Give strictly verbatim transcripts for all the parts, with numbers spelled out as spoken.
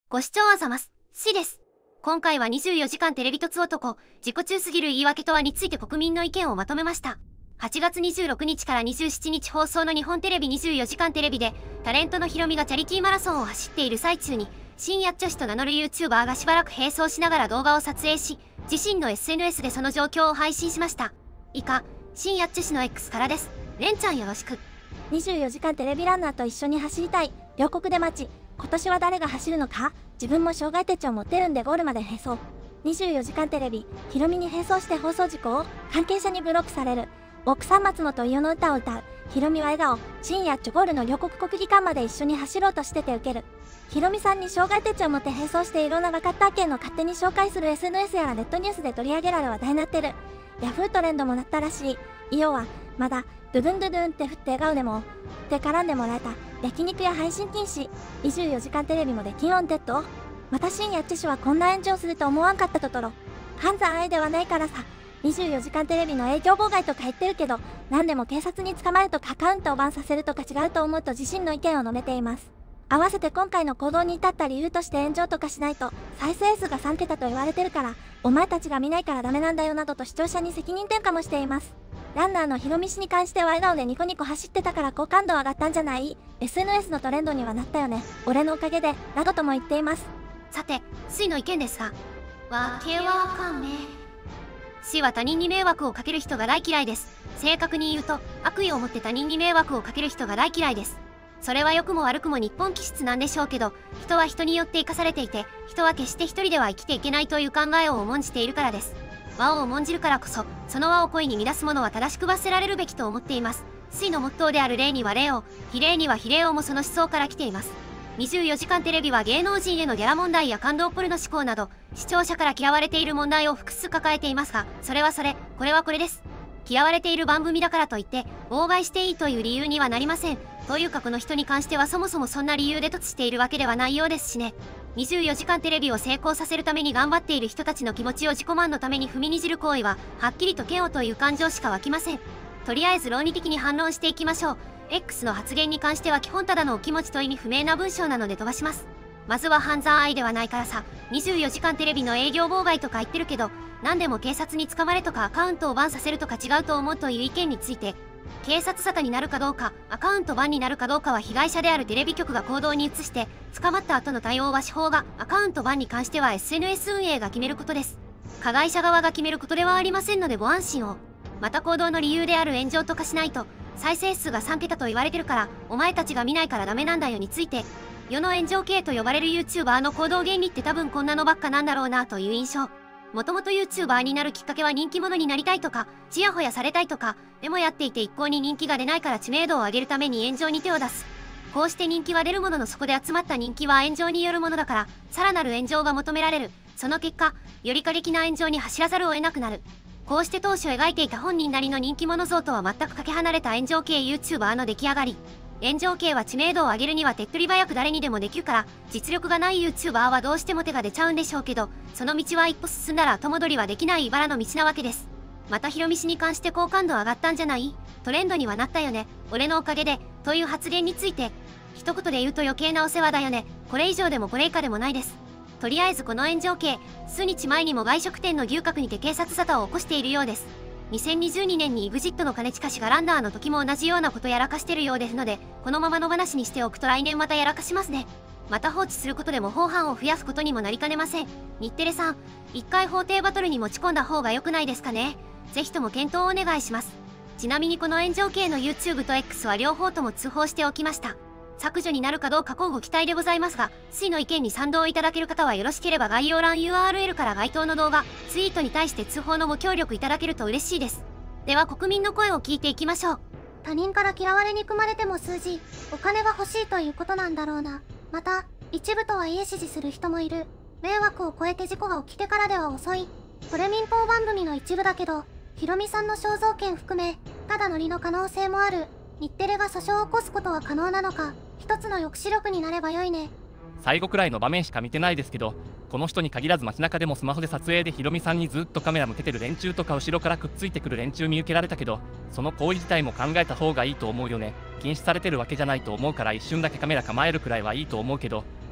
ご視聴あざます。しです。今回はにじゅうよじかんテレビ凸男、自己中すぎる言い訳とはについて国民の意見をまとめました。はちがつにじゅうろくにちからにじゅうしちにち放送の日本テレビにじゅうよじかんテレビで、タレントのヒロミがチャリティーマラソンを走っている最中に、新やっちょ氏と名乗る YouTuber がしばらく並走しながら動画を撮影し、自身の エスエヌエス でその状況を配信しました。以下、新やっちょ氏の X からです。れんちゃんよろしく。 にじゅうよじかんテレビランナーと一緒に走りたい。両国で待ち。今年は誰が走るのか。自分も障害手帳持ってるんでゴールまで並走。にじゅうよじかんテレビ、ヒロミに並走して放送事故を関係者にブロックされる。奥三松のと伊代の歌を歌う。ヒロミは笑顔。深夜チョゴールの両国国技館まで一緒に走ろうとしててウケる。ヒロミさんに障害手帳を持って並走していろんな分かった案件の勝手に紹介する エスエヌエス やらネットニュースで取り上げられ話題になってる。ヤフートレンドもなったらしい。伊代はまだドゥドゥンドゥドゥンって振って笑顔でもって絡んでもらえた。焼肉や配信禁止。にじゅうよじかんテレビもできんオンテッド。また深夜知種はこんな炎上すると思わんかったととろ。犯罪愛ではないからさ。にじゅうよじかんテレビの営業妨害とか言ってるけど、何でも警察に捕まるとかアカウントをバンさせるとか違うと思うと自身の意見を述べています。合わせて今回の行動に至った理由として炎上とかしないと再生数がさんけたと言われてるから、お前たちが見ないからダメなんだよなどと視聴者に責任転嫁もしています。ランナーのヒロミ氏に関しては笑顔でニコニコ走ってたから好感度上がったんじゃない？ エスエヌエス のトレンドにはなったよね。俺のおかげで、などとも言っています。 さて、水の意見ですが、わけわかんねえ。水は他人に迷惑をかける人が大嫌いです。正確に言うと、悪意を持って他人に迷惑をかける人が大嫌いです。それは良くも悪くも日本気質なんでしょうけど、人は人によって生かされていて、人は決して一人では生きていけないという考えを重んじているからです。和を重んじるからこそ、その和を恋に乱す者は正しく罰せられるべきと思っています。水のモットーである礼には礼を、非礼には非礼をもその思想から来ています。にじゅうよじかんテレビは芸能人へのギャラ問題や感動ポルノ思考など、視聴者から嫌われている問題を複数抱えていますが、それはそれ、これはこれです。嫌われている番組だからといって、妨害していいという理由にはなりません。というかこの人に関してはそもそもそんな理由で凸しているわけではないようですしね。にじゅうよじかんテレビを成功させるために頑張っている人たちの気持ちを自己満のために踏みにじる行為は、はっきりと嫌悪という感情しか湧きません。とりあえず論理的に反論していきましょう。X の発言に関しては基本ただのお気持ちと意味不明な文章なので飛ばします。まずは犯罪愛ではないからさ、にじゅうよじかんテレビの営業妨害とか言ってるけど、何でも警察に捕まれとかアカウントをバンさせるとか違うと思うという意見について、警察沙汰になるかどうか、アカウントバンになるかどうかは被害者であるテレビ局が行動に移して、捕まった後の対応は司法が、アカウントバンに関しては エスエヌエス 運営が決めることです。加害者側が決めることではありませんのでご安心を。また行動の理由である炎上とかしないと、再生数がさんけたと言われてるから、お前たちが見ないからダメなんだよについて、世の炎上系と呼ばれる YouTuber の行動原理って多分こんなのばっかなんだろうなという印象。もともと YouTuber になるきっかけは人気者になりたいとか、ちやほやされたいとか、でもやっていて一向に人気が出ないから知名度を上げるために炎上に手を出す。こうして人気は出るもののそこで集まった人気は炎上によるものだから、さらなる炎上が求められる。その結果、より過激な炎上に走らざるを得なくなる。こうして当初描いていた本人なりの人気者像とは全くかけ離れた炎上系 YouTuber の出来上がり。炎上系は知名度を上げるには手っ取り早く誰にでもできるから、実力がない YouTuber はどうしても手が出ちゃうんでしょうけど、その道は一歩進んだら後戻りはできない茨の道なわけです。またヒロミ氏に関して好感度上がったんじゃない？トレンドにはなったよね。俺のおかげで、という発言について、一言で言うと余計なお世話だよね。これ以上でもこれ以下でもないです。とりあえずこの炎上系、数日前にも外食店の牛角にて警察沙汰を起こしているようです。にせんにじゅうにねんに イグジット の兼近氏がランナーの時も同じようなことやらかしてるようですので、このままの話にしておくと来年またやらかしますね。また放置することでも法犯を増やすことにもなりかねません。日テレさん、一回法廷バトルに持ち込んだ方が良くないですかね。ぜひとも検討をお願いします。ちなみにこの炎上系の YouTube と X は両方とも通報しておきました。削除になるかどうか乞うご期待でございますが、水の意見に賛同いただける方はよろしければ概要欄 ユーアールエル から該当の動画、ツイートに対して通報のご協力いただけると嬉しいです。では国民の声を聞いていきましょう。 他人から嫌われ憎まれても数字、お金が欲しいということなんだろうな。また、一部とはいえ支持する人もいる。迷惑を超えて事故が起きてからでは遅い。これ民放番組の一部だけど、ヒロミさんの肖像権含め、ただノリの可能性もある。日テレが訴訟を起こすことは可能なのか、一つの抑止力になればよいね。 最後くらいの場面しか見てないですけど、この人に限らず街中でもスマホで撮影でヒロミさんにずっとカメラ向けてる連中とか後ろからくっついてくる連中見受けられたけど、その行為自体も考えた方がいいと思うよね。禁止されてるわけじゃないと思うから一瞬だけカメラ構えるくらいはいいと思うけど、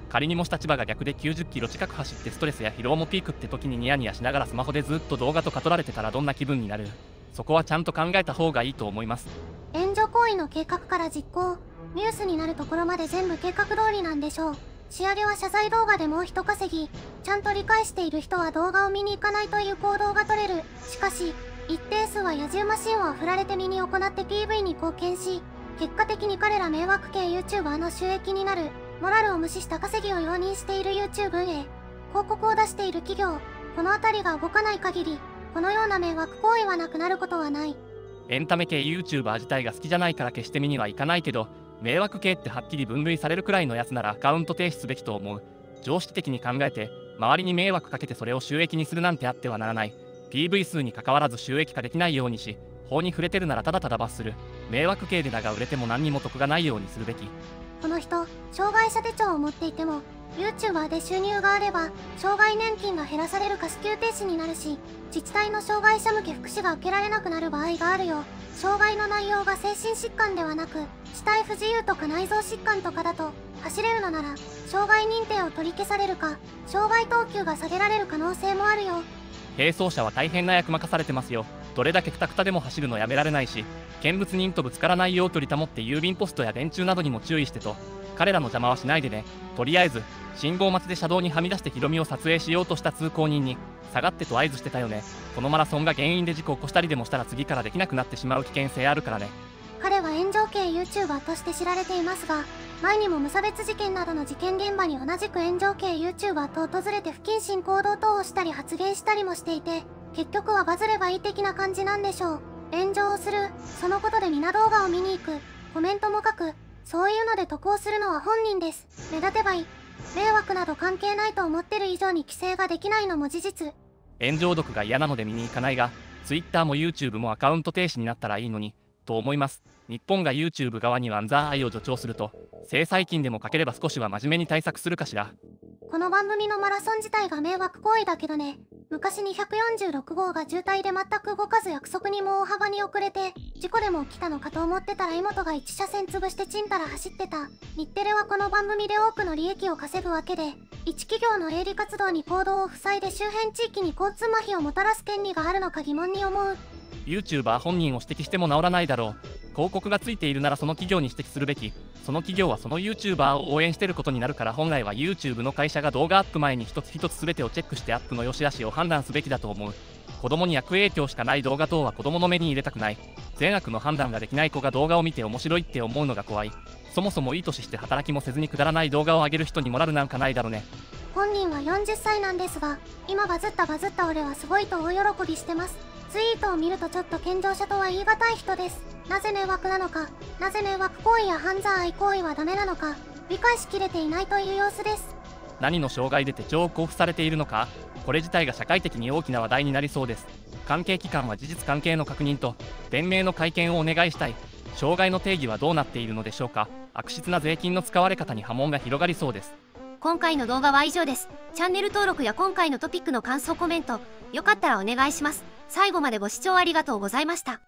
仮にもし立場が逆できゅうじゅっキロ近く走ってストレスや疲労もピークって時にニヤニヤしながらスマホでずっと動画とか撮られてたらどんな気分になる？そこはちゃんと考えた方がいいと思います。 援助行為の計画から実行、ニュースになるところまで全部計画通りなんでしょう。仕上げは謝罪動画でもう一稼ぎ。ちゃんと理解している人は動画を見に行かないという行動が取れる。しかし一定数は野獣マシンを振られて身に行って ピーブイ に貢献し、結果的に彼ら迷惑系 YouTuber の収益になる。モラルを無視した稼ぎを容認している YouTube 運営、広告を出している企業、この辺りが動かない限りこのような迷惑行為はなくなることはない。 エンタメ系 YouTuber 自体が好きじゃないから決して見にはいかないけど、迷惑系ってはっきり分類されるくらいのやつならアカウント停止すべきと思う。常識的に考えて周りに迷惑かけてそれを収益にするなんてあってはならない。 ピーブイ 数に関わらず収益化できないようにし、法に触れてるならただただ罰する。迷惑系でだが売れても何にも得がないようにするべき。 この人、障害者手帳を持っていても YouTuber で収入があれば障害年金が減らされるか支給停止になるし、自治体の障害者向け福祉が受けられなくなる場合があるよ。障害の内容が精神疾患ではなく肢体不自由とか内臓疾患とかだと、走れるのなら障害認定を取り消されるか障害等級が下げられる可能性もあるよ。 並走者は大変な役任されてますよ。どれだけクタクタでも走るのやめられないし、見物人とぶつからないよう距離保って郵便ポストや電柱などにも注意してと。彼らの邪魔はしないでね。とりあえず信号待ちで車道にはみ出してヒロミを撮影しようとした通行人に下がってと合図してたよね。このマラソンが原因で事故を起こしたりでもしたら次からできなくなってしまう危険性あるからね。 彼は炎上系 YouTuber として知られていますが、前にも無差別事件などの事件現場に同じく炎上系 YouTuber と訪れて不謹慎行動等をしたり発言したりもしていて、結局はバズればいい的な感じなんでしょう。炎上をする、そのことで皆動画を見に行く、コメントも書く、そういうので得をするのは本人です。目立てばいい。迷惑など関係ないと思ってる以上に規制ができないのも事実。 炎上毒が嫌なので見に行かないが、Twitter も YouTube もアカウント停止になったらいいのにと思います。日本が YouTube 側にワンザー愛を助長すると、制裁金でもかければ少しは真面目に対策するかしら。 この番組のマラソン自体が迷惑行為だけどね。昔にひゃくよんじゅうろくごうが渋滞で全く動かず約束にも大幅に遅れて事故でも起きたのかと思ってたら妹がいち車線潰してちんたら走ってた。日テレはこの番組で多くの利益を稼ぐわけで、一企業の営利活動に行動を塞いで周辺地域に交通麻痺をもたらす権利があるのか疑問に思う。 YouTuber 本人を指摘しても治らないだろう。広告がついているならその企業に指摘するべき。その企業はその YouTuber を応援してることになるから、本来は YouTube の会社が動画アップ前に一つ一つ全てをチェックしてアップの良し悪しを判断すべきだと思う。子供に悪影響しかない動画等は子供の目に入れたくない。善悪の判断ができない子が動画を見て面白いって思うのが怖い。そもそもいい年して働きもせずにくだらない動画を上げる人にモラルなんかないだろね。 本人はよんじゅっさいなんですが、今バズったバズった俺はすごいと大喜びしてます。ツイートを見るとちょっと健常者とは言い難い人です。なぜ迷惑なのか、なぜ迷惑行為や犯罪愛行為はダメなのか、理解しきれていないという様子です。 何の障害で手帳を交付されているのか、これ自体が社会的に大きな話題になりそうです。関係機関は事実関係の確認と弁明の会見をお願いしたい。障害の定義はどうなっているのでしょうか。悪質な税金の使われ方に波紋が広がりそうです。 今回の動画は以上です。チャンネル登録や今回のトピックの感想コメント、よかったらお願いします。最後までご視聴ありがとうございました。